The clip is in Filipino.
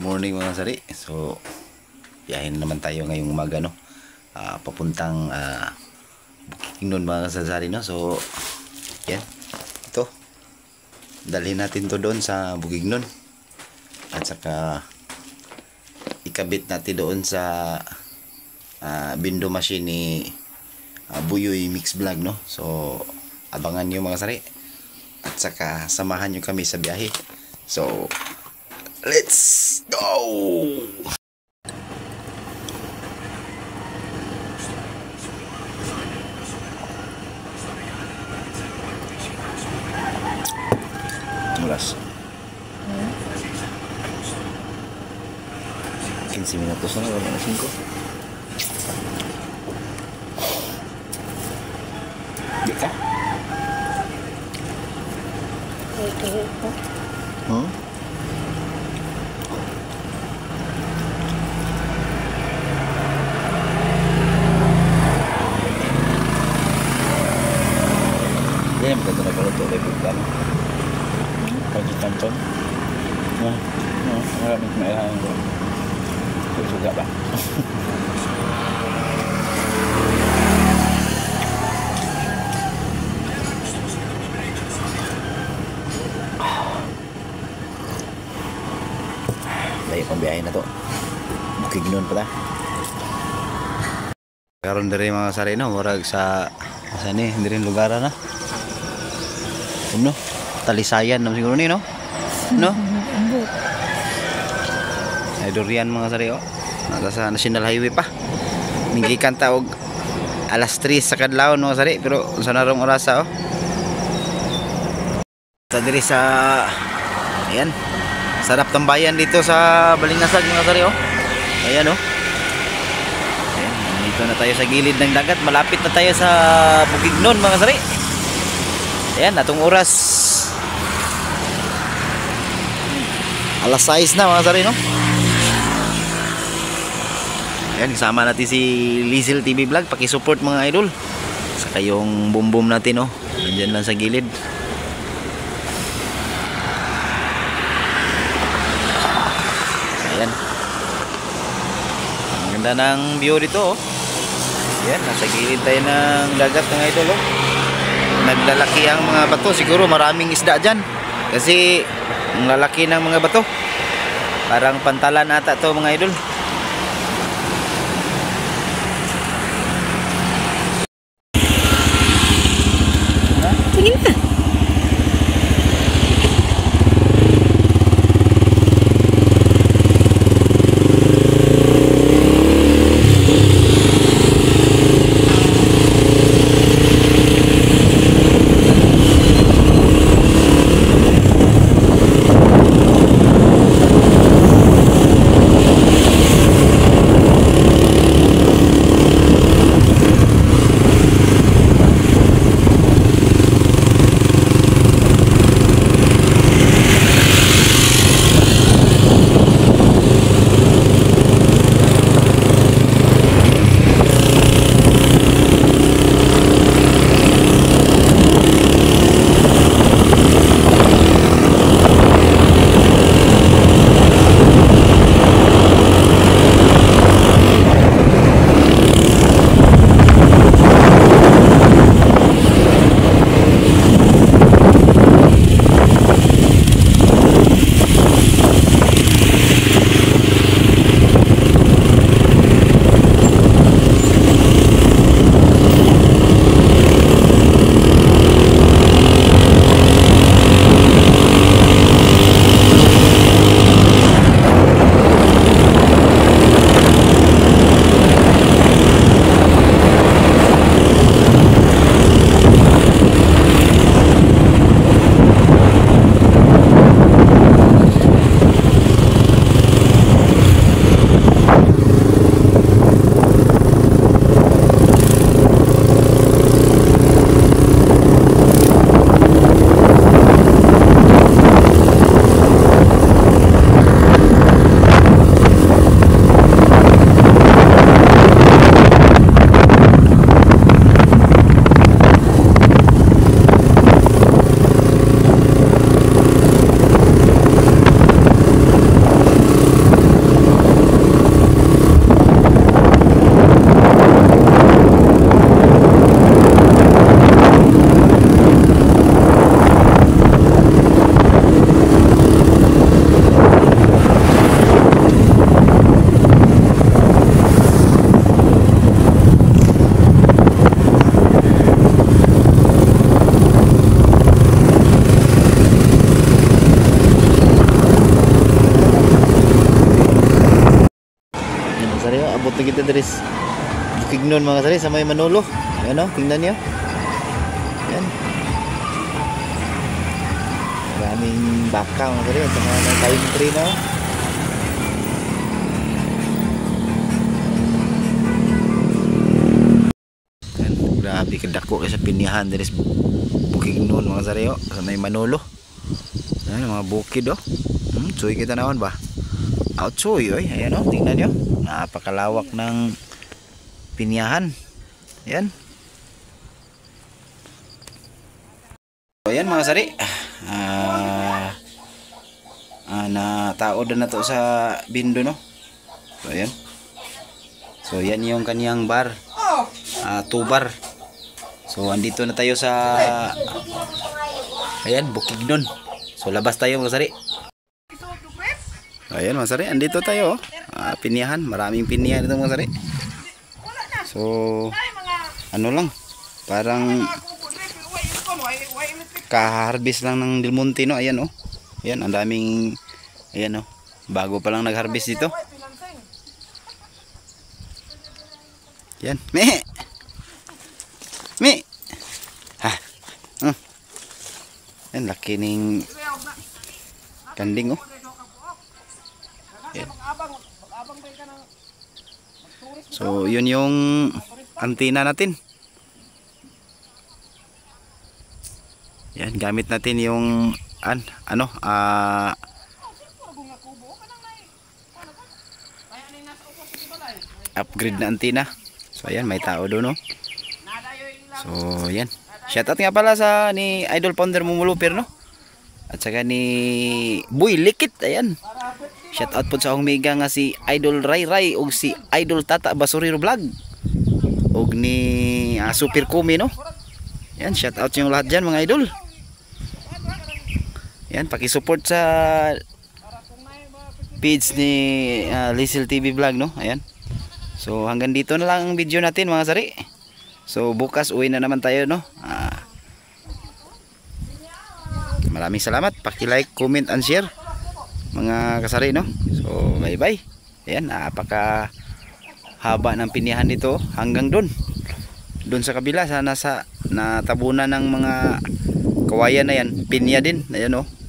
morning mga sari. So, biyahin naman tayo ngayong umaga, no? Papuntang Bukidnon mga sari, no? So, yan. Ito. Dalhin natin to doon sa Bukidnon. At saka, ikabit natin doon sa bindo machine ni Buyoy Mix Vlog, no? So, abangan nyo mga sari. At saka, samahan nyo kami sa biyahe. So, let's go! Oras 15 minutos na, wala na 5. Di ka? Huh? Yan, maganda na pala ito. Level ka, no? Pagkikanton. Maraming kumailangan ko. Suga ba? Layo pang biyahe na to. Bukidnon pa ta. Karon diri mga sari, no? Murag sa asa ni, hindi rin lugar na. Ano? Talisayan naman siguro ni, no? No? Ay durian mga sari, oh. Nasa sa National Highway pa. Ninggikan ta og alas 3 sa kadlawon mga sari, pero sa narong orasa, oh. Sa diri sa ayan. Sarap tambayan dito sa Balingasag mga sari, oh. Ayan, oh. Ayan, dito na tayo sa gilid ng dagat. Malapit na tayo sa Bukidnon mga sari. Ayan, atong oras alas 6 na mga sari, no? Ayan, kasama natin si Lizel TV Vlog. Pakisupport mga idol. Saka yung boom natin, no? Nandyan lang sa gilid. Ayan. Ang ganda ng view dito, oh. Ayan, nasa gilid tayo ng dagat mga idol, oh. Naglalaki ang mga bato. Siguro maraming isda dyan. Kasi ang lalaki ng mga bato. Parang pantalan ata to mga idol. Tingin ka. Dito kita dari Bukidnon mga kasari sa may Manolo. Ayan o, tingnan nyo. Ayan. Maraming baka mga kasari. At saka may pine tree na o. Ayan, grabe kadako sa pinyahan dari Bukidnon mga kasari o. Sa may Manolo. Ayan, mga bukid o. Tsuy kita naman ba? Outsoy, oy. Ayan o, tingnan nyo. Napakalawak ng pinyahan. Ayan. So, ayan mga sari. Natao na to sa bindo, no? So, ayan. So, yan yung kaniyang bar. 2 bar. So, andito na tayo sa ayan, Bukidnon. So, labas tayo mga sari. Ayan mga sari, andito tayo. Pinyahan, maraming pinyahan ito mga sari. So, ano lang, parang ka-harvest lang ng Del Monte, no? Ayan, oh. Ayan, ang daming, ayan, oh. Bago pa lang nag-harvest dito. Ayan, me! Me! Ha! Ayan, laki ning kanding, oh. Ayan. So, yun yung antena natin. Yan, gamit natin yung upgrade na antena. So, ayan, may tao doon, no? So, yan. Shoutout nga pala sa ni Idol Founder Mumulupir, no? At saka ni Boy Likit, ayan. Shoutout po sa Omega nga si Idol Ray Ray o si Idol Tata Basuriro Vlog. Og ni Super Kumi, no? Yan, shoutout yung lahat dyan mga idol. Yan, paki-support sa page ni Liesel TV Vlog, no? Ayan. So hanggang dito na lang ang video natin mga sari. So bukas uwi na naman tayo, no? Maraming salamat. Paki-like, comment and share mga kasari, no? So bye bye. Ayan, napaka haba ng pinyahan dito hanggang doon sa kabila, sana sa natabunan ng mga kawayan na yan, pinya din, ayan, oh.